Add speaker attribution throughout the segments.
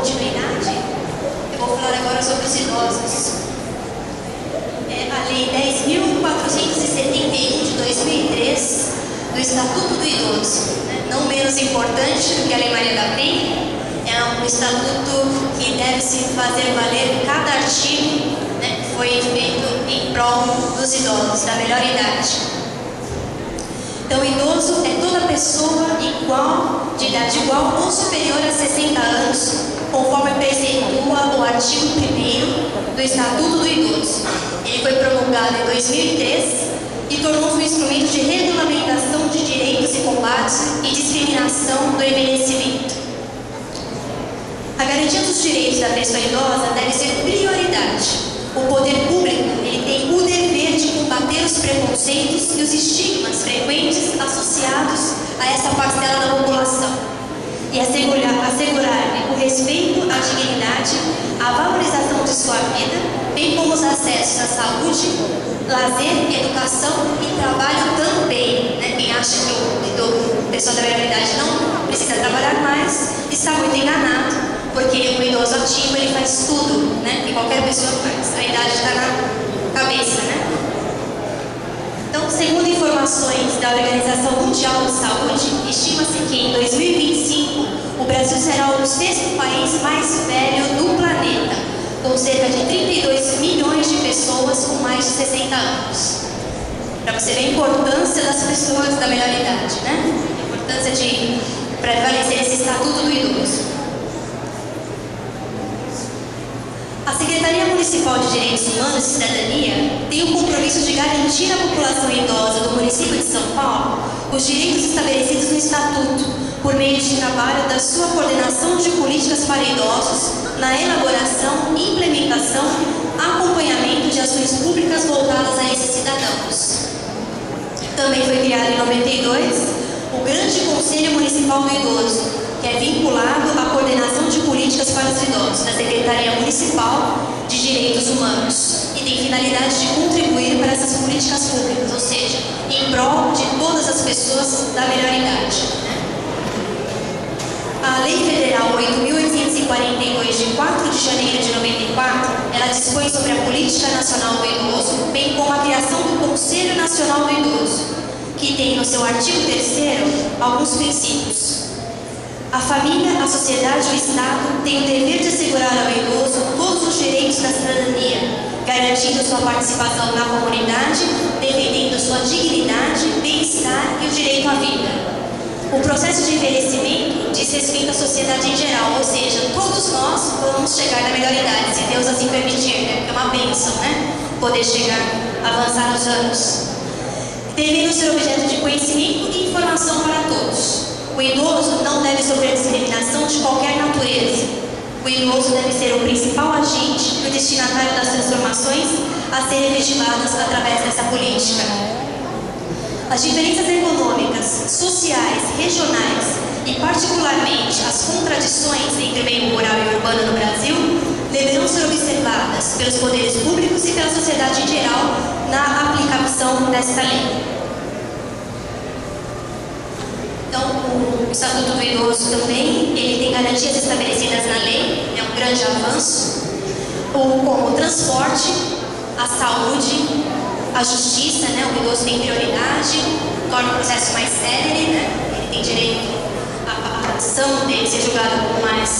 Speaker 1: continuidade, eu vou falar agora sobre os idosos. A Lei 10.471 de 2003, do Estatuto do Idoso, não menos importante do que a Lei Maria da Penha, é um estatuto que deve se fazer valer cada artigo, que foi feito em prol dos idosos, da melhor idade. Então, o idoso é toda pessoa de idade igual ou superior a 60 anos, conforme preceitua o artigo 1º do Estatuto do Idoso. Ele foi promulgado em 2003 e tornou-se um instrumento de regulamentação de direitos e combate e discriminação do envelhecimento. A garantia dos direitos da pessoa idosa deve ser prioridade. O poder público tem o dever de combater os preconceitos e os estigmas frequentes associados a essa parcela da população e assegurar o respeito à dignidade, a valorização de sua vida, bem como os acessos à saúde, lazer, educação e trabalho também. Quem acha que o pessoal da melhor-idade não precisa trabalhar mais está muito enganado, porque o idoso ativo ele faz tudo, que qualquer pessoa faz. A idade está na cabeça, Então, segundo informações da Organização Mundial de Saúde, estima-se que em 2025 o Brasil será o 6º país mais velho do planeta, com cerca de 32 milhões de pessoas com mais de 60 anos. Para você ver a importância das pessoas da melhor idade, A importância de prevalecer esse Estatuto do Idoso. A Secretaria Municipal de Direitos Humanos e Cidadania tem o compromisso de garantir à população idosa do município de São Paulo os direitos estabelecidos no Estatuto, por meio de trabalho da sua coordenação de políticas para idosos, na elaboração, implementação, acompanhamento de ações públicas voltadas a esses cidadãos. Também foi criado em 92 o Grande Conselho Municipal do Idoso, que é vinculado à coordenação de políticas para os idosos da Secretaria Municipal de Direitos Humanos e tem finalidade de contribuir para essas políticas públicas, ou seja, em prol de todas as pessoas da melhor idade. A Lei Federal 8.842, de 4 de janeiro de 94, ela dispõe sobre a Política Nacional do Idoso, bem como a criação do Conselho Nacional do Idoso, que tem no seu artigo 3º alguns princípios. A família, a sociedade e o Estado têm o dever de assegurar ao idoso todos os direitos da cidadania, garantindo sua participação na comunidade, defendendo sua dignidade, bem-estar e o direito à vida. O processo de envelhecimento diz respeito à sociedade em geral, ou seja, todos nós vamos chegar na melhor idade, se Deus assim permitir, porque é uma bênção, Poder chegar, avançar nos anos. Devendo ser objeto de conhecimento e informação para todos. O idoso não deve sofrer discriminação de qualquer natureza. O idoso deve ser o principal agente e o destinatário das transformações a serem efetivadas através dessa política. As diferenças econômicas, sociais, regionais e, particularmente, as contradições entre o meio rural e urbano no Brasil deverão ser observadas pelos poderes públicos e pela sociedade em geral na aplicação desta lei. Então, o Estatuto do Idoso também, ele tem garantias estabelecidas na lei, é um grande avanço, como o transporte, a saúde, a justiça, o idoso tem prioridade, torna o processo mais célere, ele tem direito à ação dele ser julgada com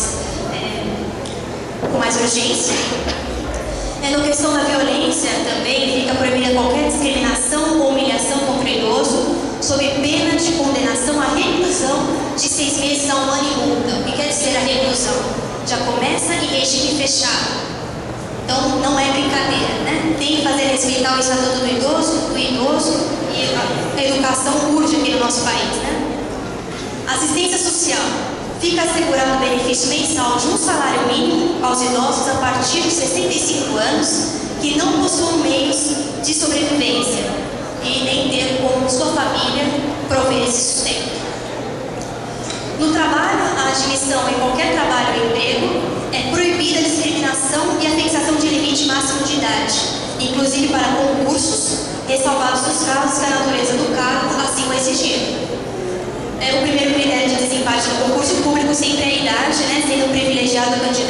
Speaker 1: mais urgência. Na questão da violência também, fica proibida qualquer discriminação ou humilhação contra o idoso, sob pena de condenação à reclusão de 6 meses a 1 ano e multa. O que quer dizer a reclusão? Já começa em regime fechado. Então, não é brincadeira, Tem que fazer respeitar o Estatuto do Idoso e a educação urge aqui no nosso país, Assistência social. Fica assegurado o benefício mensal de um salário mínimo aos idosos a partir de 65 anos que não possuam meios de sobrevivência e nem ter como sua família prover esse sustento. No trabalho, a admissão em qualquer trabalho ou emprego é proibida a discriminação e a fixação de limite máximo de idade, inclusive para concursos, ressalvados os casos que a natureza do cargo assim o exigir. O primeiro critério de desempate no concurso público sempre é a idade, sendo privilegiado o candidato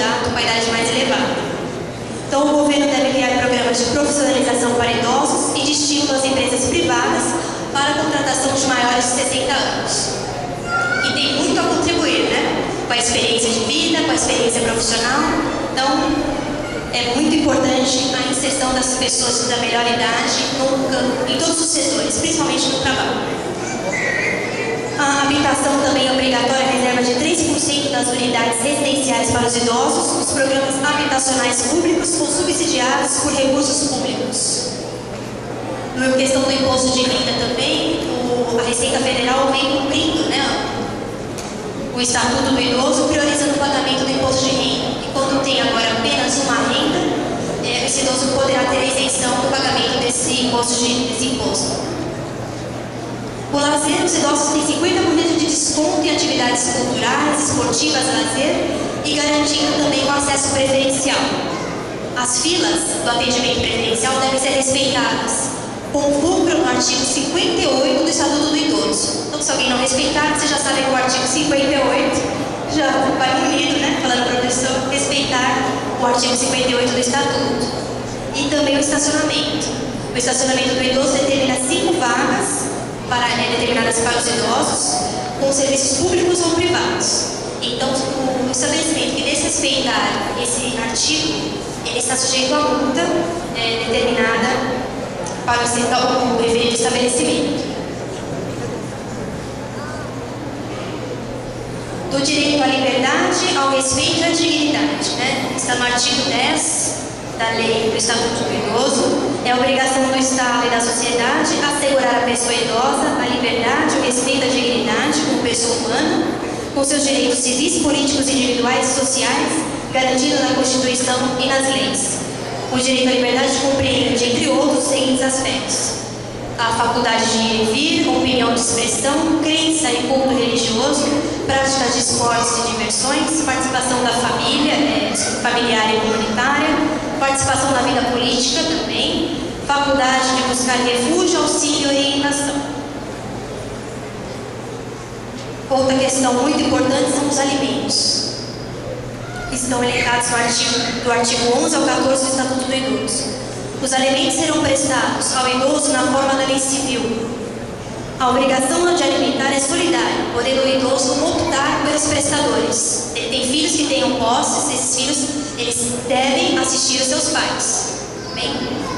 Speaker 1: idade mais elevada. Então, o governo deve criar programas de profissionalização para idosos e de estímulo às empresas privadas para a contratação de maiores de 60 anos. E tem muito a contribuir, né? Com a experiência de vida, com a experiência profissional. Então, é muito importante a inserção das pessoas da melhor idade em todos os setores, principalmente no trabalho. A habitação também é obrigatória, reserva de 3% das unidades residenciais para os idosos, os programas habitacionais públicos ou subsidiados por recursos públicos. Na questão do imposto de renda também, a Receita Federal vem cumprindo, né, o Estatuto do Idoso, priorizando o pagamento do imposto de renda. E quando tem agora apenas uma renda, esse idoso poderá ter a isenção do pagamento desse imposto. O lazer, os idosos têm 50% de desconto em atividades culturais, esportivas, lazer e garantindo também o acesso preferencial. As filas do atendimento preferencial devem ser respeitadas, conforme no artigo 58 do Estatuto do Idoso. Então, se alguém não respeitar, você já sabe que o artigo 58 já vai unido, né? Falando para a pessoa respeitar o artigo 58 do Estatuto. E também o estacionamento. O estacionamento do idoso determina 5 vagas determinadas para os idosos, com serviços públicos ou privados. Então, o estabelecimento que desrespeitar esse artigo, ele está sujeito a multa determinada para o referido estabelecimento. Do direito à liberdade, ao respeito e à dignidade, né? Está no artigo 10 da Lei do Estatuto do Idoso. É obrigação do Estado e da sociedade assegurar à pessoa idosa a liberdade, o respeito à dignidade como pessoa humana, com seus direitos civis, políticos, individuais e sociais, garantidos na Constituição e nas leis. O direito à liberdade compreende, entre outros, os seguintes aspectos: a faculdade de ir e vir, opinião de expressão, crença e culto religioso, prática de esportes e diversões, participação da família, familiar e comunitária, participação na vida política também, faculdade de buscar refúgio, auxílio e orientação. Outra questão muito importante são os alimentos, que estão elencados do artigo 11 ao 14 do Estatuto do Idoso. Os alimentos serão prestados ao idoso na forma da lei civil. A obrigação de alimentar é solidária, podendo o idoso optar pelos prestadores. Ele tem filhos que tenham posses, esses filhos eles devem assistir os seus pais. Bem?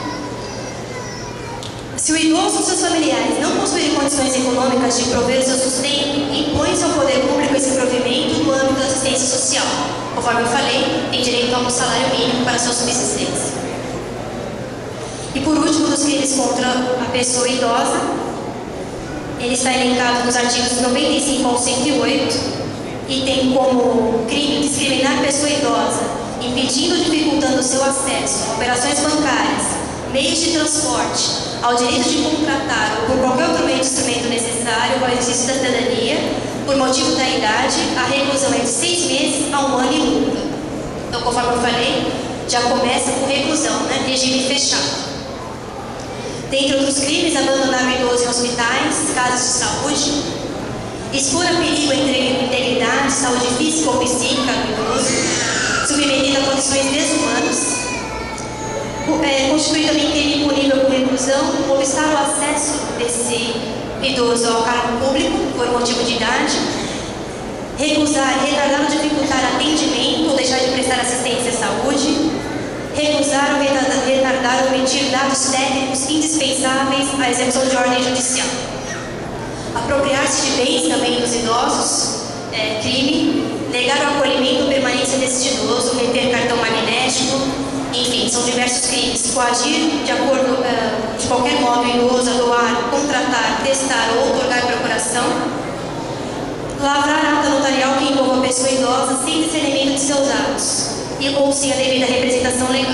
Speaker 1: Se o idoso ou seus familiares não possuírem condições econômicas de prover o seu sustento, impõe-se ao poder público esse provimento no âmbito da assistência social. Conforme eu falei, tem direito a um salário mínimo para sua subsistência. E por último, dos crimes contra a pessoa idosa, ele está elencado nos artigos 95 ao 108 e tem como crime discriminar a pessoa idosa, impedindo ou dificultando o seu acesso a operações bancárias, meios de transporte, ao direito de contratar ou por qualquer outro meio de instrumento necessário ao exercício da cidadania, por motivo da idade, a reclusão é de 6 meses a 1 ano e multa. Então, conforme eu falei, já começa com reclusão, né? Regime fechado. Dentre outros crimes, abandonar o idoso em hospitais, casos de saúde, expor a perigo a integridade, saúde física ou psíquica do idoso, submetido a condições desumanas, constituir também crime punível por reclusão, obstar o acesso desse idoso ao cargo público por motivo de idade, recusar, retardar ou dificultar atendimento ou deixar de prestar assistência à saúde, recusar ou retardar ou omitir dados técnicos indispensáveis à execução de ordem judicial. Apropriar-se de bens também dos idosos, crime, negar o acolhimento ou permanência desse idoso, reter cartão magnético, enfim, são diversos crimes. Coagir, de acordo, de qualquer modo, o idoso a doar, contratar, testar ou outorgar procuração. Lavrar ata notarial que envolva a pessoa idosa sem discernimento de seus atos ou sem a devida representação legal.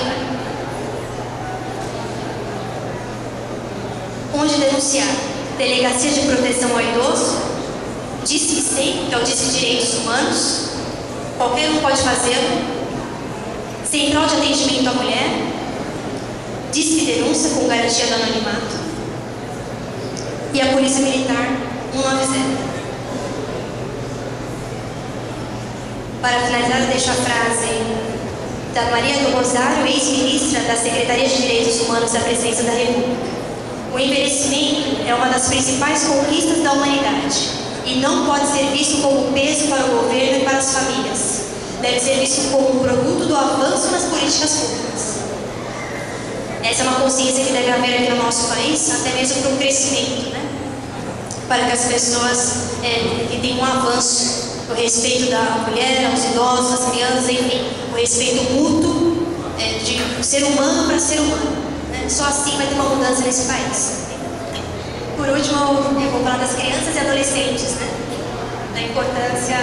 Speaker 1: Onde denunciar? Delegacia de Proteção ao Idoso, Disque 100, que é o Disque Direitos Humanos, qualquer um pode fazê-lo. Central de Atendimento à Mulher, Disque Denúncia com garantia do anonimato, e a Polícia Militar 190. Para finalizar, eu deixo a frase da Maria do Rosário, ex-ministra da Secretaria de Direitos Humanos da Presidência da República. O envelhecimento é uma das principais conquistas da humanidade e não pode ser visto como peso para o governo e para as famílias. Deve ser visto como um produto do avanço nas políticas públicas. Essa é uma consciência que deve haver aqui no nosso país, até mesmo para o crescimento, né? Para que as pessoas que tenham um avanço no respeito da mulher, aos idosos, às crianças, enfim, o respeito mútuo de ser humano para ser humano. Né? Só assim vai ter uma mudança nesse país. Por último, eu vou falar das crianças e adolescentes, né? Da importância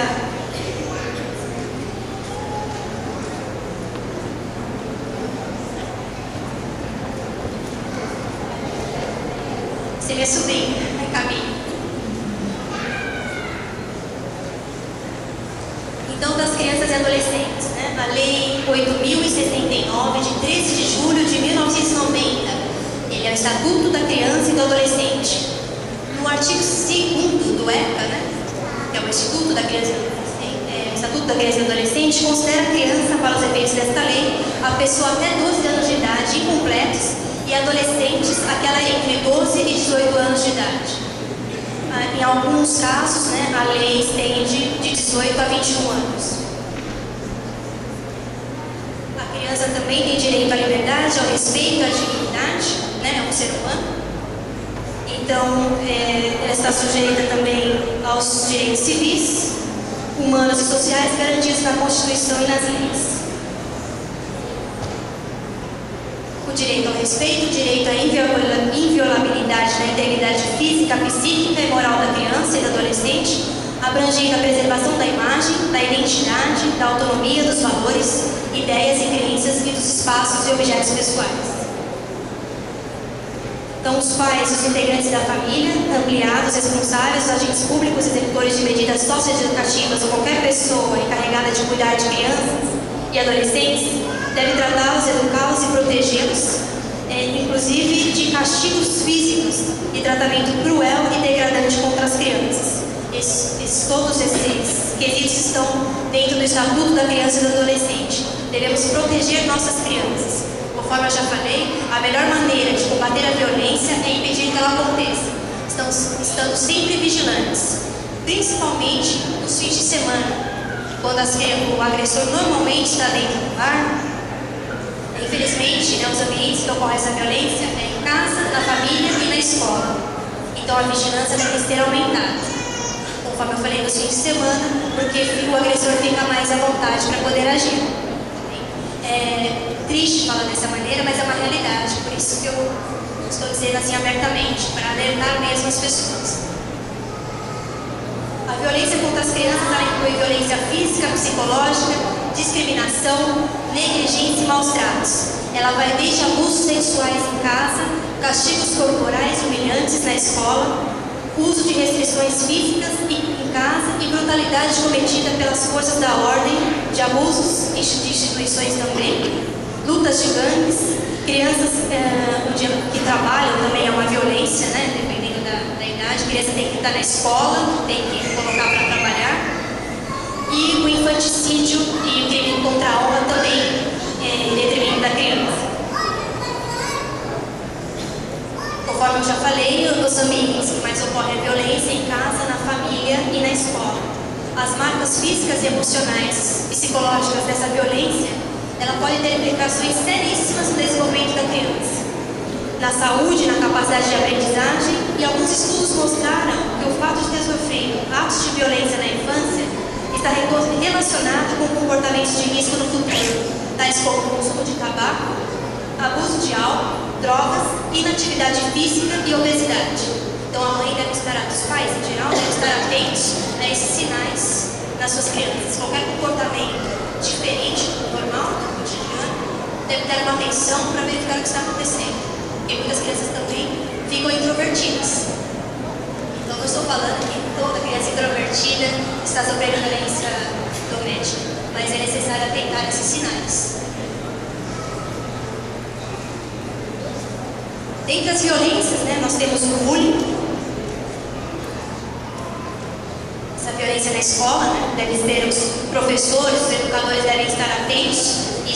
Speaker 1: minha sobrinha, Camille. Então, das crianças e adolescentes, né? A Lei 8.069, de 13 de julho de 1990, ele é o Estatuto da Criança e do Adolescente. No artigo 2º do ECA, né? Que é o Instituto da Criança e do Adolescente, o Estatuto da Criança e do Adolescente, considera criança, para os efeitos desta lei, a pessoa até 12 anos de idade incompletos, e adolescentes, aquela entre 12 e 18 anos de idade. Em alguns casos, né, a lei estende de 18 a 21 anos. A criança também tem direito à liberdade, ao respeito, à dignidade, né, é um ser humano. Então, ela está sujeita também aos direitos civis, humanos e sociais garantidos na Constituição e nas leis. O direito ao respeito, o direito à inviolabilidade da integridade física, psíquica e moral da criança e do adolescente, abrangendo a preservação da imagem, da identidade, da autonomia, dos valores, ideias e crenças e dos espaços e objetos pessoais. Então, os pais, os integrantes da família, ampliados, responsáveis, os agentes públicos, executores de medidas socioeducativas ou qualquer pessoa encarregada de cuidar de crianças e adolescentes, deve tratá-los, educá-los e protegê-los, inclusive de castigos físicos e tratamento cruel e degradante contra as crianças. Todos esses quesitos estão dentro do Estatuto da Criança e do Adolescente. Devemos proteger nossas crianças. Conforme eu já falei, a melhor maneira de combater a violência é impedir que ela aconteça. Estando sempre vigilantes, principalmente nos fins de semana, quando o agressor normalmente está dentro do lar. Infelizmente, os ambientes que ocorre essa violência é em casa, na família e na escola. Então a vigilância deve ser aumentada, conforme eu falei, nos fins de semana, porque o agressor fica mais à vontade para poder agir. É triste falar dessa maneira, mas é uma realidade, por isso que eu estou dizendo assim abertamente, para alertar mesmo as pessoas. A violência contra as crianças inclui violência física, psicológica, discriminação, negligência e maus tratos. Ela vai desde abusos sexuais em casa, castigos corporais humilhantes na escola, uso de restrições físicas em casa e brutalidade cometida pelas forças da ordem, de abusos de instituições também, lutas de gangues, crianças que trabalham também é uma violência, né, dependendo da idade. A criança tem que estar na escola, tem que colocar para trabalhar. E o infanticídio e o crime contra a honra também em detrimento da criança. Conforme eu já falei, os ambientes que mais ocorre a violência em casa, na família e na escola. As marcas físicas e emocionais, psicológicas dessa violência, ela pode ter implicações seríssimas no desenvolvimento da criança, na saúde, na capacidade de aprendizagem, e alguns estudos mostraram que o fato de ter sofrido atos de violência na infância está relacionado com comportamentos de risco no futuro, tais como consumo de tabaco, abuso de álcool, drogas, inatividade física e obesidade. Então a mãe deve estar, os pais em geral, devem estar atentos a esses sinais nas suas crianças. Qualquer comportamento diferente do normal, do cotidiano, deve dar uma atenção para verificar o que está acontecendo. Porque muitas crianças também ficam introvertidas. Então não estou falando que toda criança introvertida está sofrendo violência doméstica, mas é necessário atentar a esses sinais. Dentre as violências, nós temos o bullying. Essa violência na escola, deve ter os professores, os educadores devem estar atentos. Isso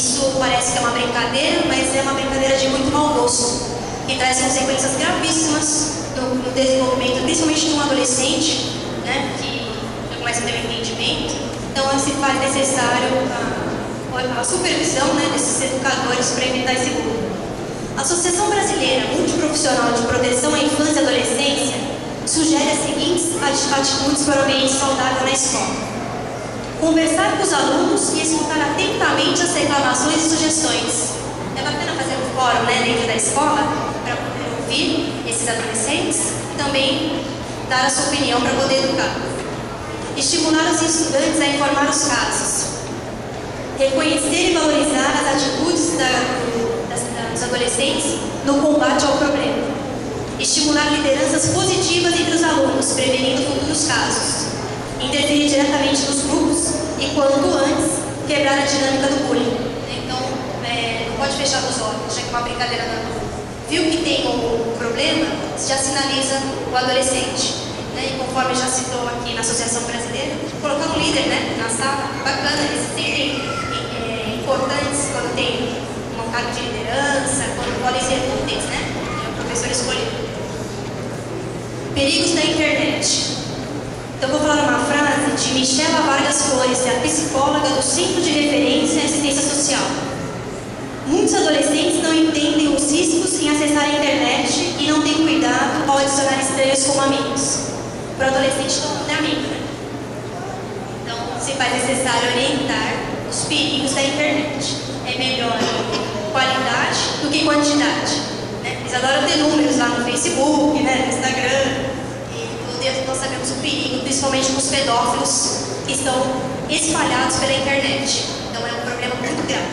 Speaker 1: Isso parece que é uma brincadeira, mas é uma brincadeira de muito mau gosto, que traz consequências gravíssimas no desenvolvimento, principalmente de um adolescente, né, que já começa a ter um entendimento. Então, se faz necessário a supervisão, né, desses educadores para evitar esse bullying. A Associação Brasileira Multiprofissional de Proteção à Infância e Adolescência sugere as seguintes atitudes para o ambiente saudável na escola. Conversar com os alunos e escutar atentamente as reclamações e sugestões. É bacana fazer um fórum, né, dentro da escola para poder ouvir esses adolescentes e também dar a sua opinião para poder educar. Estimular os estudantes a informar os casos. Reconhecer e valorizar as atitudes dos adolescentes no combate ao problema. Estimular lideranças positivas entre os alunos, prevenindo futuros casos. Interferir diretamente nos grupos e, quanto antes, quebrar a dinâmica do bullying. Então, não pode fechar os olhos, já que é uma brincadeira da rua. Viu que tem um problema, já sinaliza o adolescente. Né? E conforme já citou aqui na Associação Brasileira, colocar um líder, né, na sala, bacana, eles se sentem importantes quando tem um cargo de liderança, quando podem ser úteis, né? É o professor escolhido. Perigos da internet. Então, vou falar uma frase de Michela Vargas Flores, a psicóloga do Centro de Referência e Assistência Social. Muitos adolescentes não entendem os riscos em acessar a internet e não têm cuidado ao adicionar estranhos como amigos. Para o adolescente, todo mundo é amigo, né? Então, se faz necessário orientar os perigos da internet. É melhor qualidade do que quantidade. Né? Eles adoram ter números lá no Facebook, né, no Instagram. Nós sabemos o perigo, principalmente com os pedófilos que estão espalhados pela internet. Então é um problema muito grave.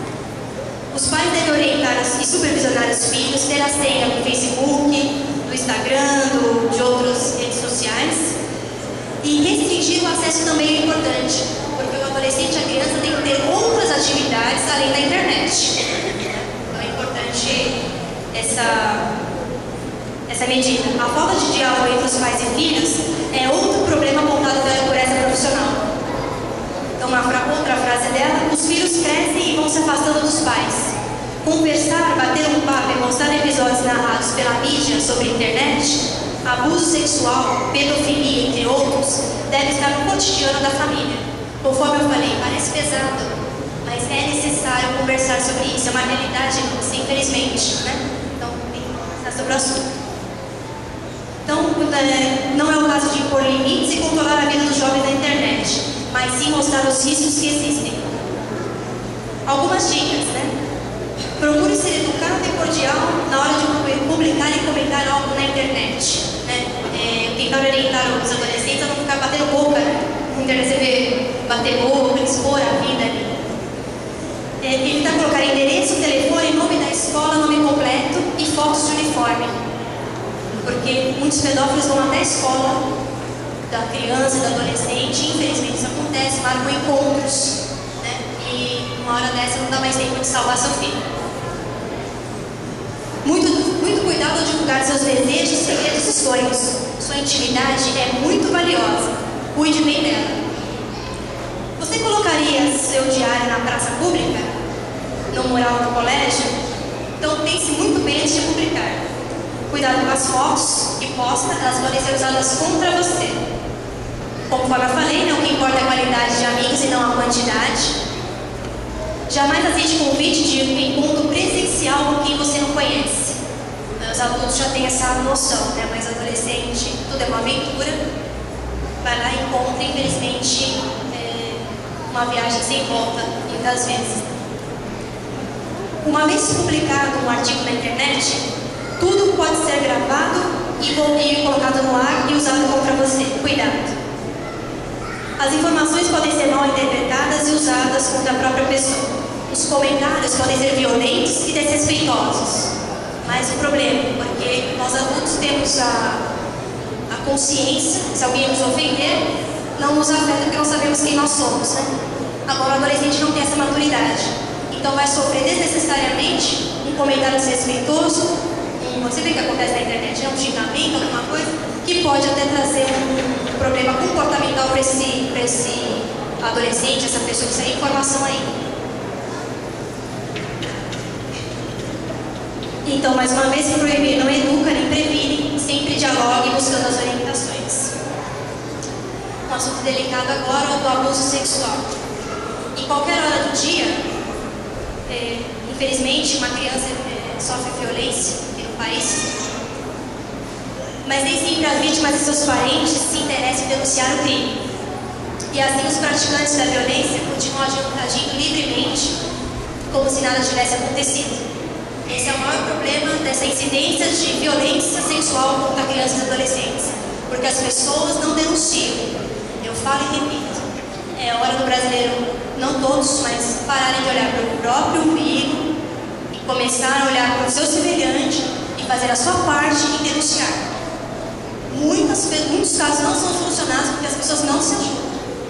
Speaker 1: Os pais devem orientar e supervisionar os filhos, ter a senha do Facebook, do Instagram, de outras redes sociais. E restringir o acesso também é importante, porque o adolescente e a criança tem que ter outras atividades além da internet. Então é importante essa medida. A falta de diálogo entre os pais e filhos é outro problema apontado por essa profissional. Então, outra frase dela: os filhos crescem e vão se afastando dos pais. Conversar, bater um papo e mostrar episódios narrados pela mídia sobre a internet, abuso sexual, pedofilia, entre outros, deve estar no cotidiano da família. Conforme eu falei, parece pesado, mas é necessário conversar sobre isso. É uma realidade, infelizmente, né? Então, tem que conversar sobre o assunto. Então, não é o caso de impor limites e controlar a vida dos jovens na internet, mas sim mostrar os riscos que existem. Algumas dicas, né? Procure ser educado e cordial na hora de publicar e comentar algo na internet. Né? Tentar orientar os adolescentes a não ficar batendo boca, né? Na internet você vê bater boca, expor a vida ali. Evitar colocar endereço, telefone, nome da escola, nome completo e fotos de uniforme. Porque muitos pedófilos vão até a escola da criança, do adolescente, infelizmente isso acontece, marcam encontros, né? E uma hora dessa não dá mais tempo de salvar seu filho. Muito cuidado ao divulgar seus desejos, segredos e sonhos. Sua intimidade é muito valiosa, cuide bem dela. Você colocaria seu diário na praça pública? No mural do colégio? Então pense muito bem antes de publicar. Cuidado com as fotos que posta, elas podem ser usadas contra você. Conforme eu falei, né, o que importa é a qualidade de amigos e não a quantidade. Jamais aceite convite de um encontro presencial com quem você não conhece. Os adultos já têm essa noção, né, mas adolescente, tudo é uma aventura. Vai lá e encontra, infelizmente, uma viagem sem volta, muitas vezes. Uma vez publicado um artigo na internet, tudo pode ser gravado e colocado no ar e usado contra você. Cuidado. As informações podem ser mal interpretadas e usadas contra a própria pessoa. Os comentários podem ser violentos e desrespeitosos. Mas o problema, porque nós adultos temos a consciência, se alguém nos ofender, não nos afeta porque nós sabemos quem nós somos, né? Agora o adolescente não tem essa maturidade. Então vai sofrer desnecessariamente um comentário desrespeitoso. Você vê que acontece na internet, um xingamento, alguma coisa, que pode até trazer um problema comportamental para esse adolescente, essa pessoa, que sai informação aí. Então, mais uma vez, proibir não educa nem previne, sempre dialogue buscando as orientações. Um assunto delicado agora é o do abuso sexual. Em qualquer hora do dia, infelizmente, uma criança sofre violência no país, mas nem sempre as vítimas e seus parentes se interessam em denunciar o crime. E assim os praticantes da violência continuam agindo livremente, como se nada tivesse acontecido. Esse é o maior problema dessa incidência de violência sexual contra crianças e adolescentes, porque as pessoas não denunciam. Eu falo e repito, é hora do brasileiro, não todos, mas pararem de olhar para o próprio umbigo e começar a olhar para o seu semelhante e fazer a sua parte em denunciar. Muitos casos não são solucionados porque as pessoas não se ajudam.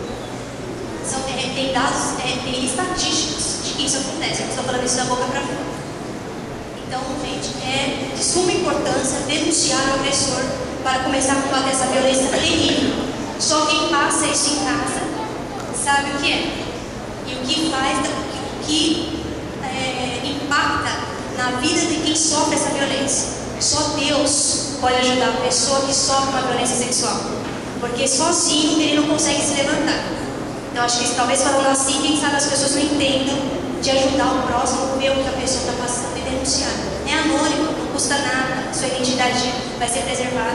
Speaker 1: Tem dados, tem estatísticas de que isso acontece. Eu estou falando isso da boca para fora. Então, gente, é de suma importância denunciar o agressor para começar a combater essa violência terrível. Só quem passa isso em casa sabe o que é. E o que faz, o que impacta na vida de quem sofre essa violência. Só Deus pode ajudar a pessoa que sofre uma violência sexual. Porque sozinho ele não consegue se levantar. Então, acho que talvez falando assim, quem sabe as pessoas não entendam de ajudar o próximo a ver o que a pessoa está passando e denunciar. É anônimo, não custa nada, sua identidade vai ser preservada.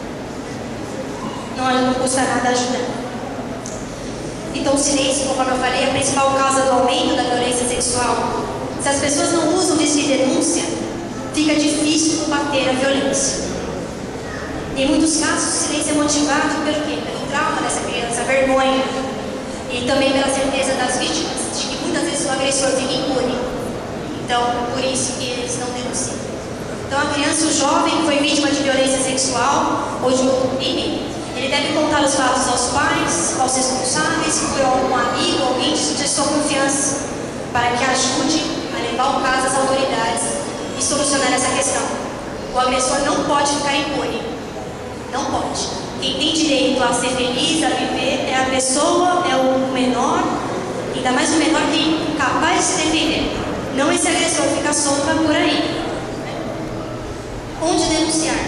Speaker 1: Não custa nada ajudar. Então, o silêncio, conforme eu falei, é a principal causa do aumento da violência sexual. Se as pessoas não usam disso de denúncia, fica difícil combater a violência. Em muitos casos, o silêncio é motivado pelo quê? Pelo trauma dessa criança, a vergonha. E também pela certeza das vítimas, de que muitas vezes o agressor fica impune. Então, por isso que eles não denunciam. Então, a criança, o jovem que foi vítima de violência sexual ou de outro crime, ele deve contar os fatos aos pais, aos responsáveis, por algum amigo, alguém de sua confiança, para que ajude a levar o caso às autoridades e solucionar essa questão. O agressor não pode ficar impune. Não pode. Quem tem direito a ser feliz, a viver, é a pessoa, é o menor, ainda mais o menor que é capaz de se defender. Não esse agressor fica solto por aí. Onde denunciar?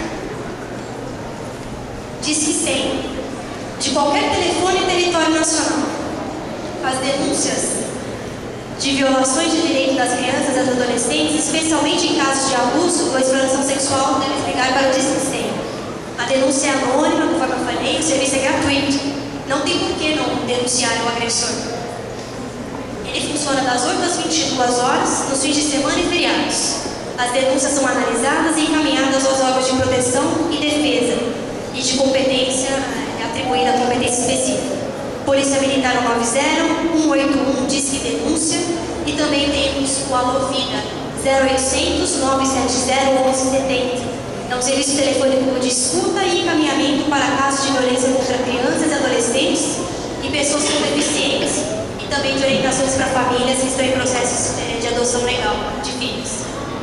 Speaker 1: Disque 100. De qualquer telefone e território nacional. As denúncias de violações de direitos das crianças e das adolescentes, especialmente em casos de abuso ou exploração sexual, devem ligar para o Disque 100. A denúncia é anônima, conforme eu falei, o serviço é gratuito. Não tem por que não denunciar o agressor. Ele funciona das 8 às 22 horas, nos fins de semana e feriados. As denúncias são analisadas e encaminhadas aos órgãos de proteção e defesa e de competência, atribuída a competência específica. Polícia Militar 190, 181, Disque Denúncia, e também temos o Alô Vida, 0800 970 1170. É um serviço telefônico de escuta e encaminhamento para casos de violência contra crianças e adolescentes e pessoas com deficiência, e também de orientações para famílias que estão em processos de adoção legal de filhos.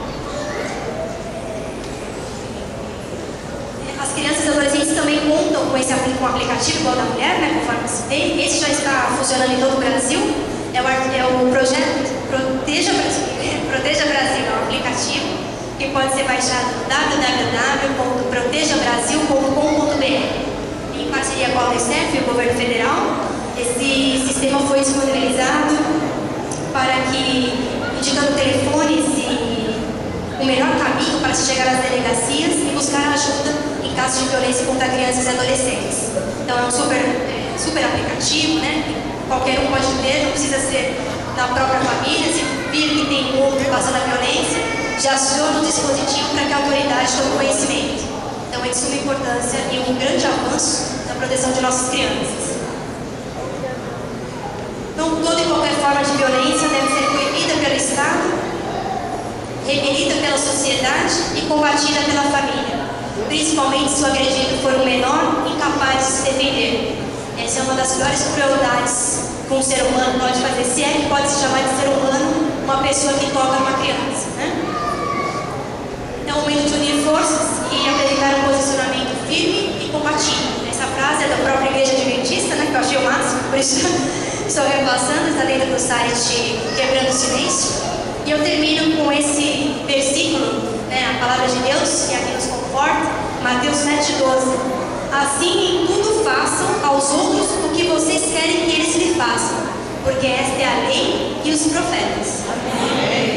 Speaker 1: As crianças e adolescentes também contam com um aplicativo igual da mulher, né, conforme se tem. Esse já está funcionando em todo o Brasil. É o projeto Proteja Brasil, é um aplicativo que pode ser baixado no www.protejabrasil.com.br. Em parceria com a Unicef e o governo federal, esse sistema foi disponibilizado para que, indicando telefones e o melhor caminho para se chegar às delegacias e buscar ajuda em casos de violência contra crianças e adolescentes. Então é um super aplicativo, né? Qualquer um pode ter, não precisa ser da própria família. Se vir que tem um outro passando a violência, já aciona o dispositivo para que a autoridade tome conhecimento. Então é de suma importância e um grande avanço na proteção de nossas crianças. Então, toda e qualquer forma de violência deve ser proibida pelo Estado, repelida pela sociedade e combatida pela família, principalmente se o agredido for um menor incapaz de se defender. Essa é uma das piores crueldades que um ser humano pode fazer, se é que pode se chamar de ser humano uma pessoa que toca uma criança, né? É o momento de unir forças e apresentar um posicionamento firme e combativo. Essa frase é da própria Igreja Adventista, né, que eu achei o máximo, por isso estou repassando, está dentro do site Quebrando o Silêncio. E eu termino com esse versículo né, a palavra de Deus, que aqui nos conforta, Mateus 7,12. Assim em tudo façam aos outros o que vocês querem que eles lhe façam, porque esta é a lei e os profetas. Amém.